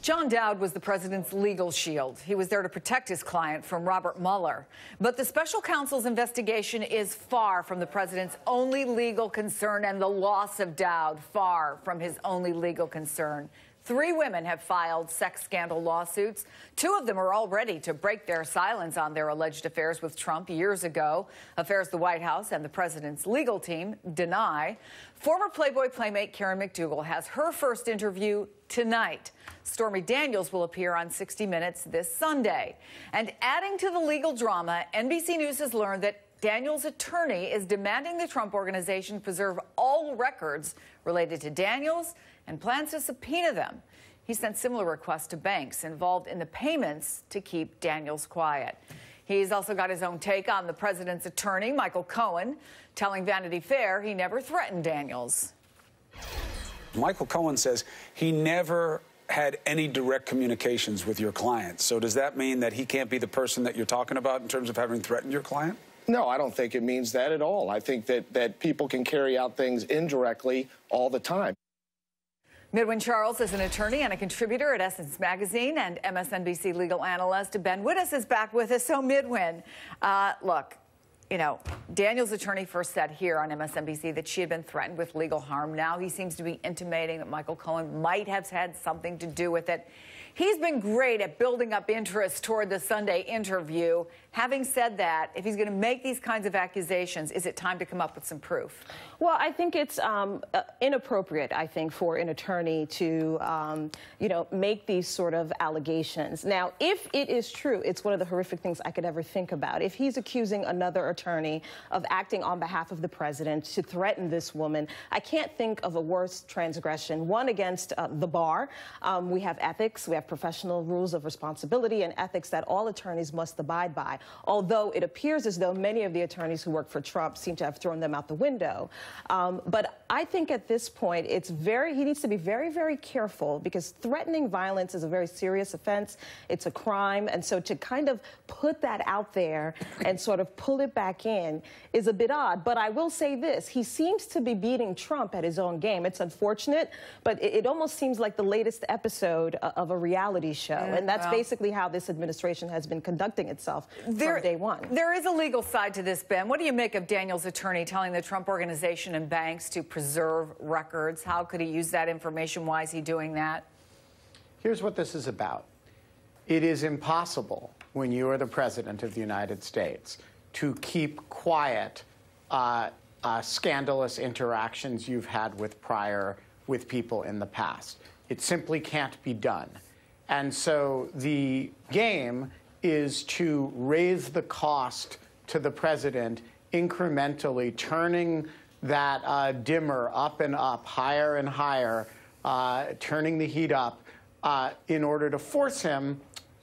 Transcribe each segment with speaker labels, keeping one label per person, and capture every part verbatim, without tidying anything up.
Speaker 1: John Dowd was the president's legal shield. He was there to protect his client from Robert Mueller. But the special counsel's investigation is far from the president's only legal concern, and the loss of Dowd far from his only legal concern. Three women have filed sex scandal lawsuits. Two of them are all ready to break their silence on their alleged affairs with Trump years ago, affairs the White House and the president's legal team deny. Former Playboy playmate Karen McDougal has her first interview tonight. Stormy Daniels will appear on sixty minutes this Sunday. And adding to the legal drama, N B C News has learned that Daniels' attorney is demanding the Trump Organization preserve all records related to Daniels and plans to subpoena them. He sent similar requests to banks involved in the payments to keep Daniels quiet. He's also got his own take on the president's attorney, Michael Cohen, telling Vanity Fair he never threatened Daniels.
Speaker 2: Michael Cohen says he never had any direct communications with your client. So does that mean that he can't be the person that you're talking about in terms of having threatened your client?
Speaker 3: No, I don't think it means that at all. I think that, that people can carry out things indirectly all the time.
Speaker 1: Midwin Charles is an attorney and a contributor at Essence Magazine, and M S N B C legal analyst Ben Wittes is back with us. So, Midwin, uh, look, you know, Daniels' attorney first said here on M S N B C that she had been threatened with legal harm. Now he seems to be intimating that Michael Cohen might have had something to do with it. He's been great at building up interest toward the Sunday interview. Having said that, if he's going to make these kinds of accusations, is it time to come up with some proof?
Speaker 4: Well, I think it's um, uh, inappropriate, I think, for an attorney to, um, you know, make these sort of allegations. Now, if it is true, it's one of the horrific things I could ever think about. If he's accusing another attorney of acting on behalf of the president to threaten this woman, I can't think of a worse transgression. One, against uh, the bar. Um, we have ethics. We have professional rules of responsibility and ethics that all attorneys must abide by, although it appears as though many of the attorneys who work for Trump seem to have thrown them out the window. Um, but I think at this point, it's very, he needs to be very, very careful, because threatening violence is a very serious offense. It's a crime. And so to kind of put that out there and sort of pull it back in is a bit odd. But I will say this, he seems to be beating Trump at his own game. It's unfortunate, but it, it almost seems like the latest episode of a reality show. Yeah, and that's well, basically how this administration has been conducting itself
Speaker 1: there,
Speaker 4: from day one.
Speaker 1: There is a legal side to this, Ben. What do you make of Daniels' attorney telling the Trump Organization and banks to preserve records? How could he use that information? Why is he doing that?
Speaker 5: Here's what this is about. It is impossible, when you are the president of the United States, to keep quiet uh, uh, scandalous interactions you've had with prior, with people in the past. It simply can't be done. And so the game is to raise the cost to the president incrementally, turning that uh, dimmer up and up, higher and higher, uh, turning the heat up uh, in order to force him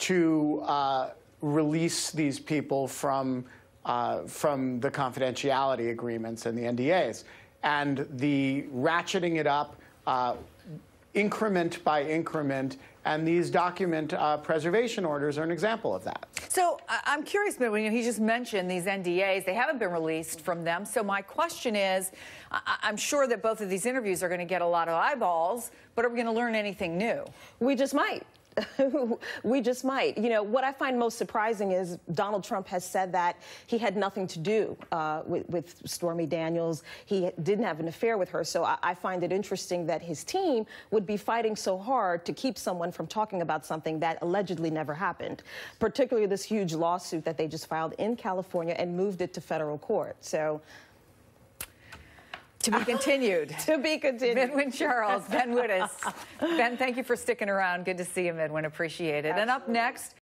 Speaker 5: to uh, release these people from, uh, from the confidentiality agreements and the N D As. And the ratcheting it up uh, increment by increment, and these document uh, preservation orders are an example of that.
Speaker 1: So uh, I'm curious, Midwin, he just mentioned these N D As. They haven't been released from them. So my question is, I I'm sure that both of these interviews are going to get a lot of eyeballs, but are we going to learn anything new?
Speaker 4: We just might. We just might. You know, what I find most surprising is Donald Trump has said that he had nothing to do uh, with, with Stormy Daniels. He didn't have an affair with her. So I, I find it interesting that his team would be fighting so hard to keep someone from talking about something that allegedly never happened, particularly this huge lawsuit that they just filed in California and moved it to federal court. So
Speaker 1: to be continued.
Speaker 4: To be continued.
Speaker 1: Midwin Charles, Ben Wittes. Ben, thank you for sticking around. Good to see you, Midwin. Appreciate it. Absolutely. And up next,